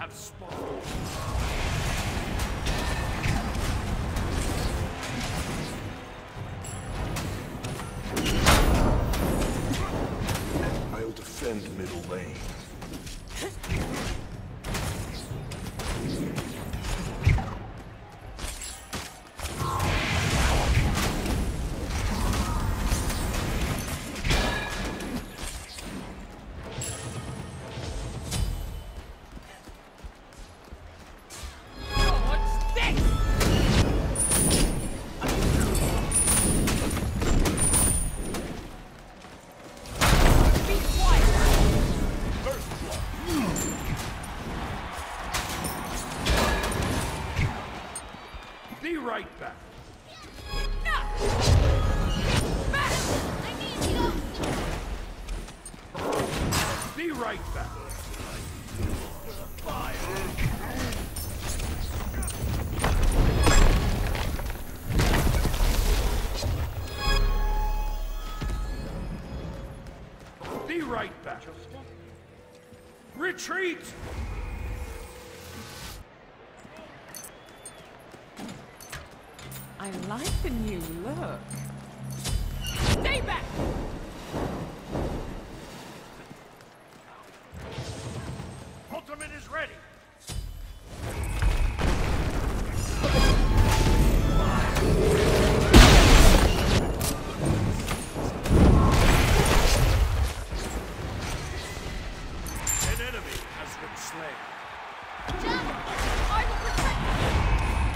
have spawned. I'll defend middle lane. Be right back. Be right back. Be right back. Retreat! I like the new look. Stay back! Ultimate is ready. An enemy has been slain. I will protect you!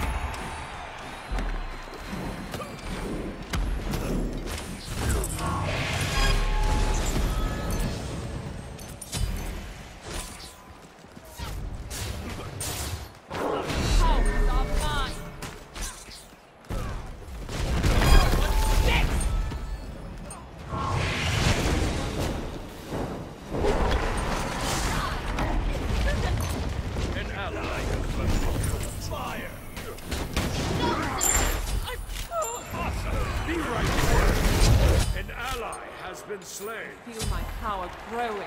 Powers are mine! An ally has been fire. Be right back. An ally has been slain. Feel my power growing.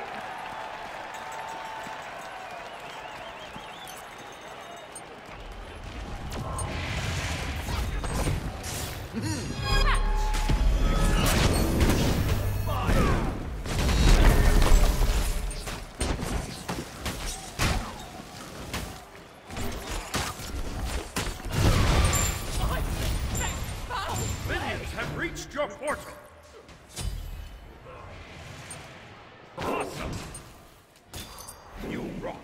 Minions have reached your portal. Awesome. You rock.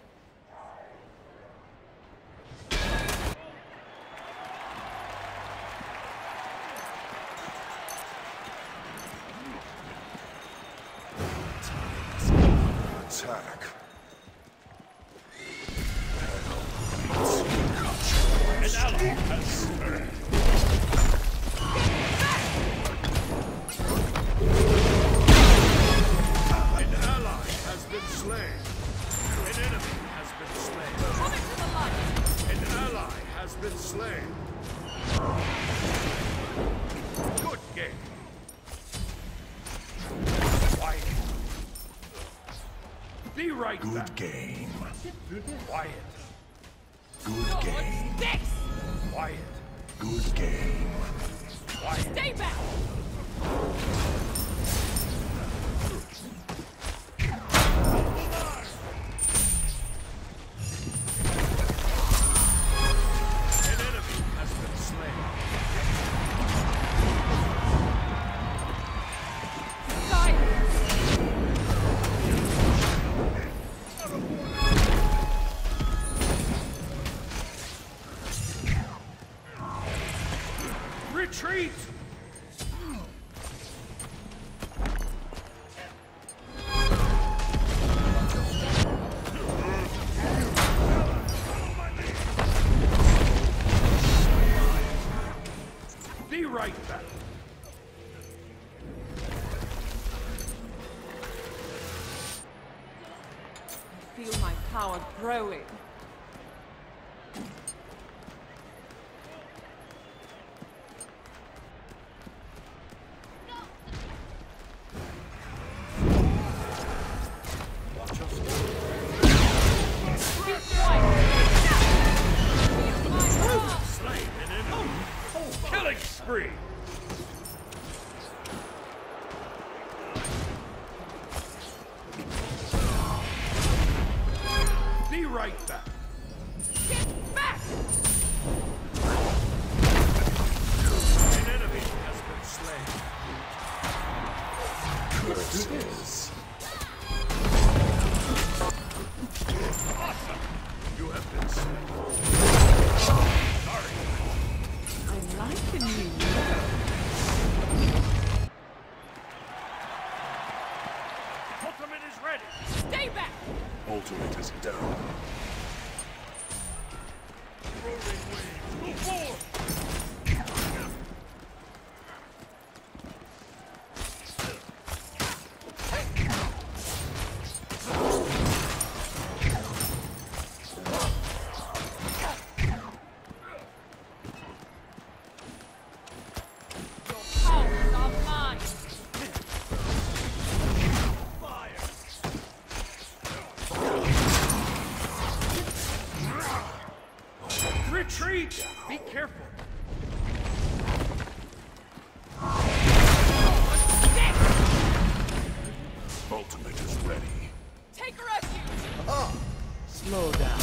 Attack. An ally has An ally has been slain. An enemy has been slain. Coming to the light! An ally has been slain. Good game. Quiet. Be right Good back. game. Quiet. Good game. Sticks! Quiet. Good game. Quiet. Stay back! An enemy has been slain. Silence! Retreat! Be right back. Feel my power growing. Watch us. Be right back. Get back! An enemy has been slain. Curses. Awesome! You have been slain. Sorry. I like the new look. Ultimate is ready. Stay back! Ultimate is down. Rolling waves. Move forward. Powers are mine! Retreat! Be careful. Ultimate is ready. Take refuge! Slow down.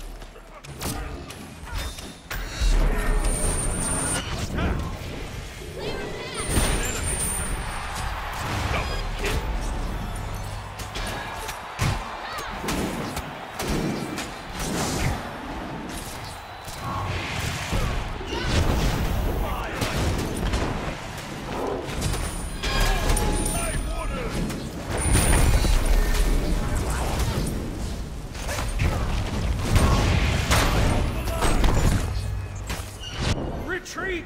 Retreat!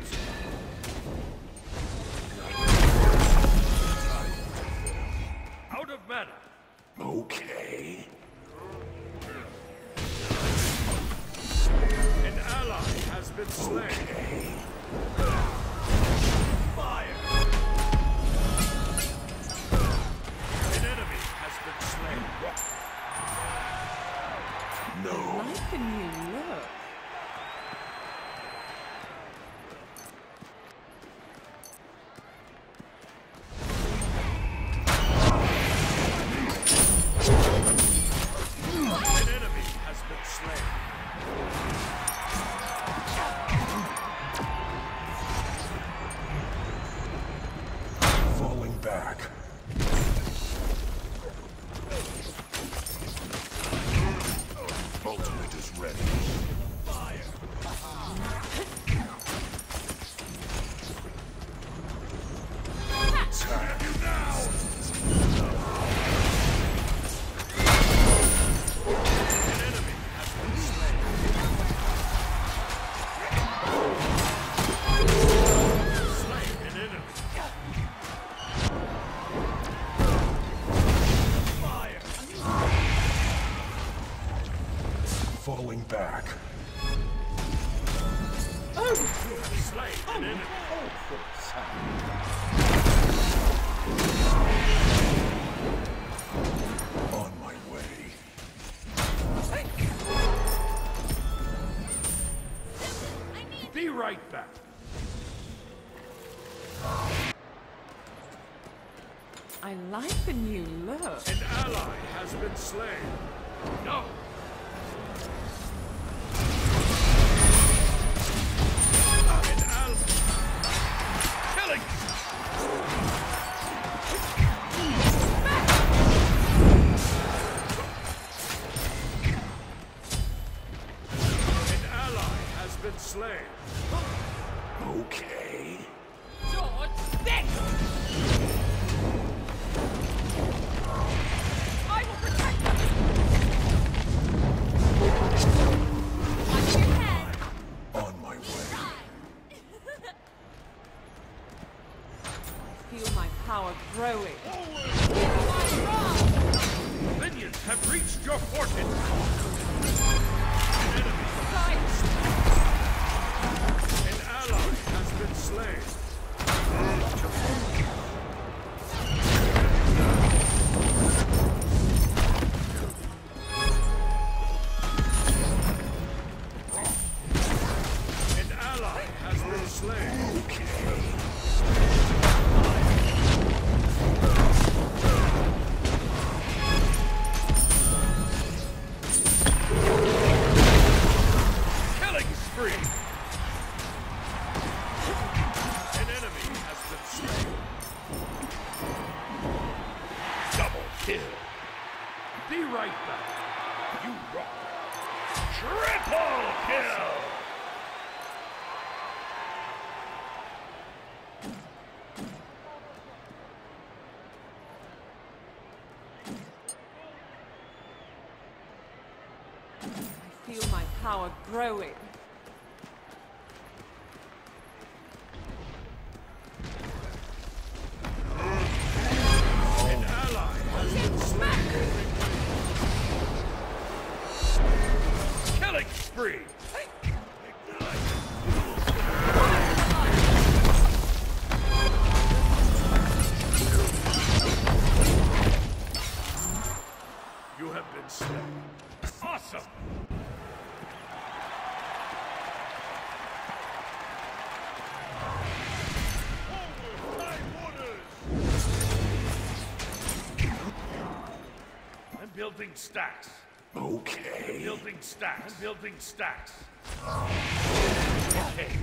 Out of mana. Okay. An ally has been slain. Fire! An enemy has been slain. No. I like the new look. An enemy has been slain. Falling back. Ultimate is ready. Attack. You now! An enemy has been slain. Slain an enemy. Fire! Falling back. Slain an enemy. On my way. Be right back. I like the new look. An ally has been slain. No! An ally... Killing! An ally has been slain. Okay. George, stick! I will protect them! Watch your head! On my way. Feel my power growing. Minions have reached your fortress. An enemy, Silence! an ally has been Triple kill! I feel my power growing. An ally has been slain. Killing spree. You have been slain. Awesome. I'm building stacks. Okay. Building stacks. I'm building stacks. Okay.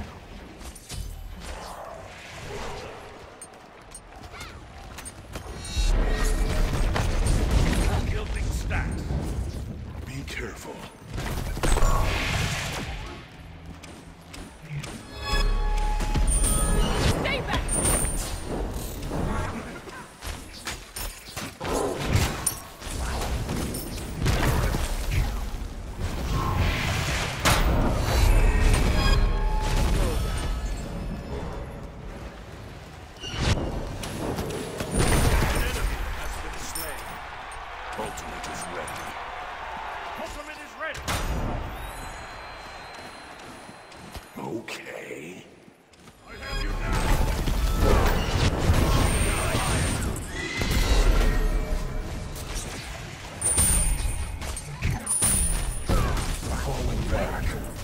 I'm building stacks. Be careful. Stay back! An enemy has been slain. Ultimate is ready. Ultimate is ready. Okay. I have you now. Falling back.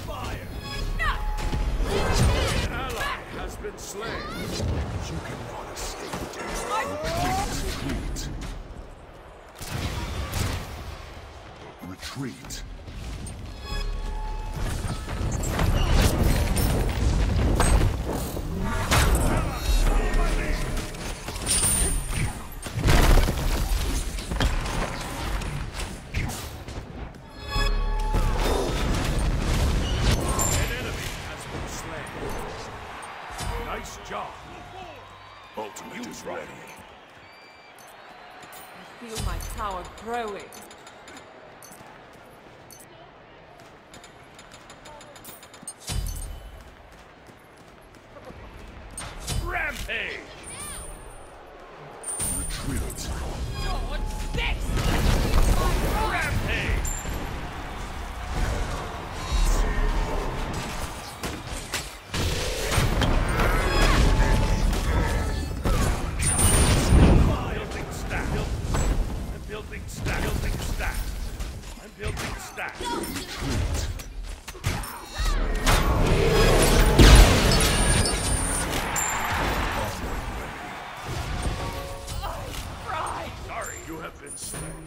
An ally has been slain. You cannot escape death. Retreat. Retreat. An enemy has been slain. Nice job. Ultimate is ready. I feel my power growing. Rampage. Retreat. Rampage. Building stack. I'm building stack. Building stack. I'm building stack. Retreat. Sorry, you have been slain.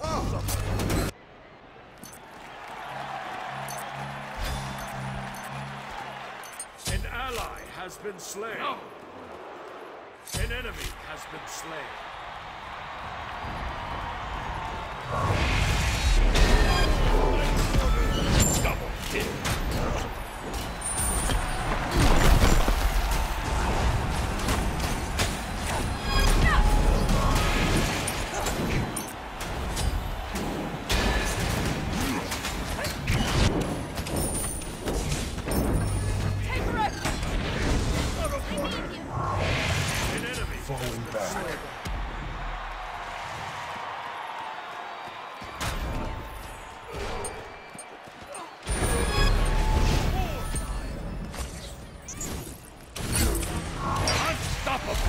An ally has been slain. An enemy has been slain. Double kill. An enemy Falling back. unstoppable.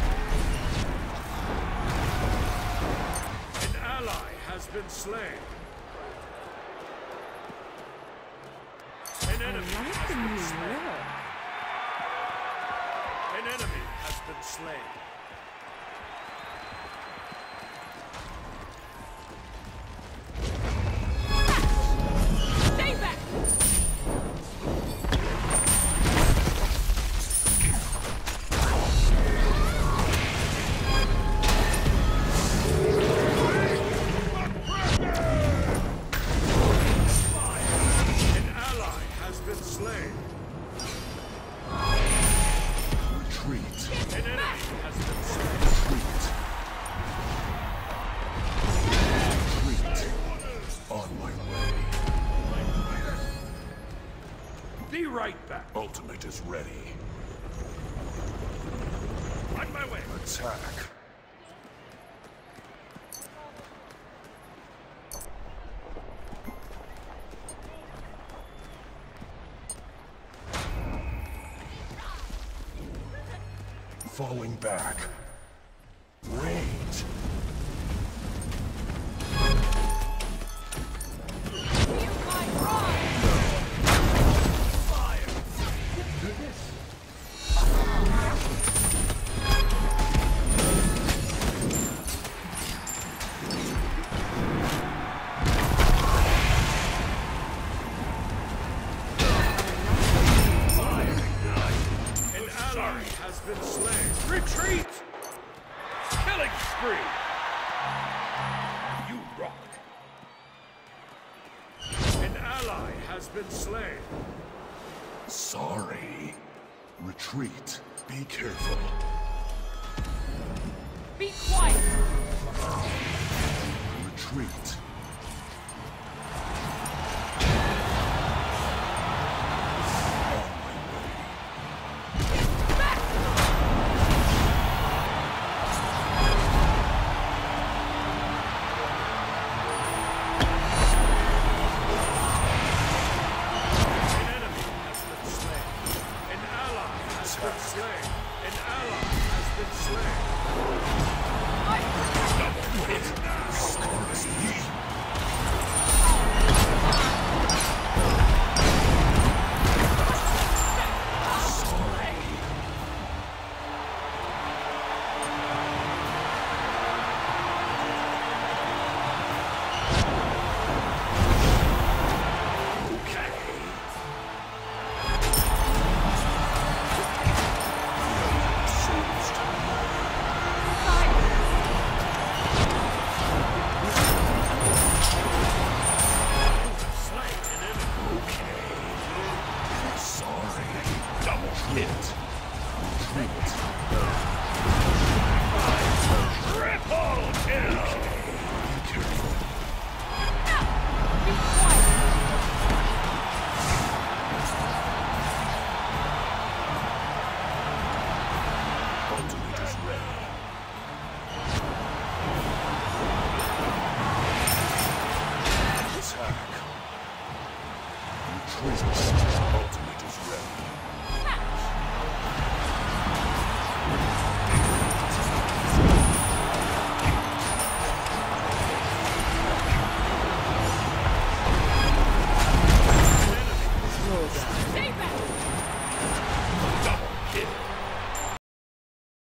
An ally has been slain. An enemy I like has the been new slain. look. An enemy has been slain. Stay back! An Be right back. Ultimate is ready. On my way. Attack. Falling back. Wait. Has been slain. Retreat! Killing spree! You rock. An ally has been slain. Sorry. Retreat. Be careful. Be quiet! Retreat. Attack. Retreat.